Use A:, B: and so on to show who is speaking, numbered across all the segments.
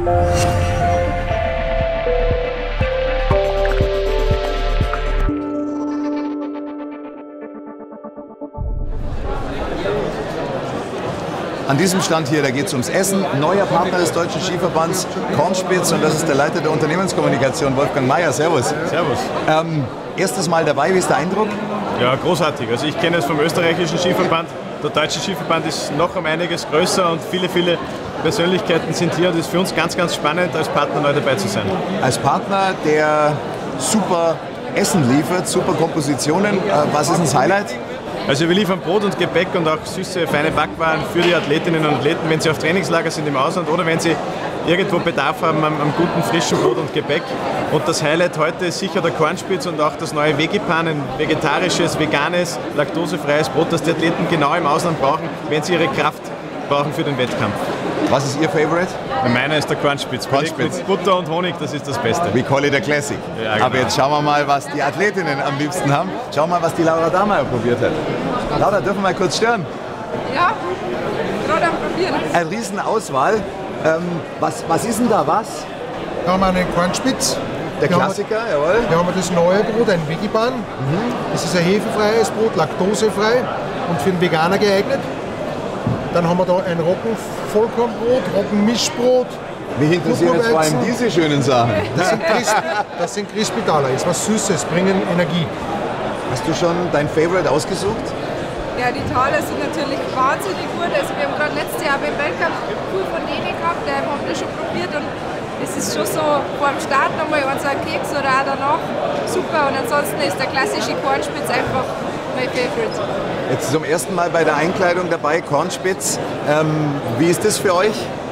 A: An diesem Stand hier, da geht es ums Essen. Neuer Partner des Deutschen Skiverbands, Cornspitz, und das ist der Leiter der Unternehmenskommunikation, Wolfgang Mayer. Servus.
B: Servus.
A: Erstes Mal dabei, wie ist der Eindruck?
B: Ja, großartig. Also ich kenne es vom österreichischen Skiverband. Der deutsche Skiverband ist noch um einiges größer und viele Persönlichkeiten sind hier. Und es ist für uns ganz, ganz spannend, als Partner neu dabei zu sein.
A: Als Partner, der super Essen liefert, super Kompositionen. Was ist das Highlight?
B: Also wir liefern Brot und Gebäck und auch süße, feine Backwaren für die Athletinnen und Athleten, wenn sie auf Trainingslager sind im Ausland oder wenn sie irgendwo Bedarf haben am guten, frischen Brot und Gebäck. Und das Highlight heute ist sicher der Cornspitz und auch das neue Vegipan, ein vegetarisches, veganes, laktosefreies Brot, das die Athleten genau im Ausland brauchen, wenn sie ihre Kraft brauchen für den Wettkampf.
A: Was ist Ihr Favorite?
B: Meiner ist der Cornspitz. Mit Butter und Honig, das ist das Beste.
A: We call it a classic.
B: Ja, genau.
A: Aber jetzt schauen wir mal, was die Athletinnen am liebsten haben. Schauen wir mal, was die Laura Dahlmeier probiert hat. Laura, dürfen wir mal kurz stören?
C: Ja, gerade am Probieren.
A: Eine riesen Auswahl. Was ist denn da was?
D: Da haben wir einen Cornspitz.
A: Der Klassiker, jawohl.
D: Hier haben wir das neue Brot, ein Vegipan. Das ist ein hefefreies Brot, laktosefrei und für den Veganer geeignet. Dann haben wir da ein Roggenvollkornbrot, Roggenmischbrot.
A: Mich interessieren jetzt vor allem diese schönen Sachen.
D: Das sind Crispy Daler, ist was Süßes, bringen Energie.
A: Hast du schon dein Favorite ausgesucht?
C: Ja, die Taler sind natürlich wahnsinnig gut. Also wir haben gerade letztes Jahr beim Weltcup cool von denen gehabt, die haben wir schon probiert und es ist schon so vor dem Start nochmal so ein Keks oder auch danach super. Und ansonsten ist der klassische Cornspitz einfach mein Favorite.
A: Jetzt zum ersten Mal bei der Einkleidung dabei, Cornspitz. Wie ist das für euch?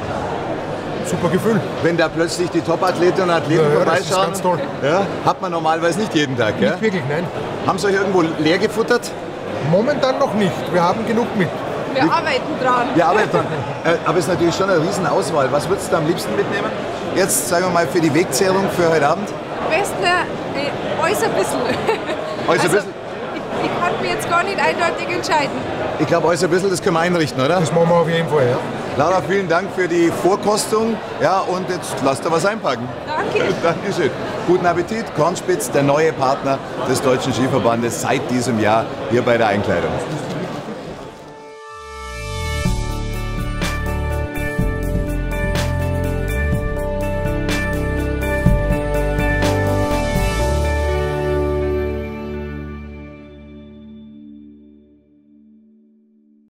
D: Super Gefühl.
A: Wenn da plötzlich die Top-Athletinnen und Athleten vorbeischauen?
D: Das ist ganz toll.
A: Ja, hat man normalerweise nicht jeden Tag, gell?
D: Nicht wirklich, nein.
A: Haben Sie euch irgendwo leer gefuttert?
D: Momentan noch nicht. Wir haben genug mit.
C: Wir arbeiten dran.
A: Wir arbeiten dran. Aber es ist natürlich schon eine riesen Auswahl. Was würdest du am liebsten mitnehmen? Jetzt, sagen wir mal, für die Wegzehrung für heute Abend?
C: Am besten äußer ein bisschen.
A: Äußer ein bisschen?
C: Ich kann mich jetzt gar nicht eindeutig entscheiden.
A: Ich glaube, äußer ein bisschen, das können wir einrichten, oder?
D: Das machen wir auf jeden Fall, ja.
A: Laura, vielen Dank für die Vorkostung. Ja, und jetzt lasst ihr was einpacken.
C: Danke.
A: Dankeschön. Guten Appetit. Cornspitz, der neue Partner des Deutschen Skiverbandes seit diesem Jahr hier bei der Einkleidung.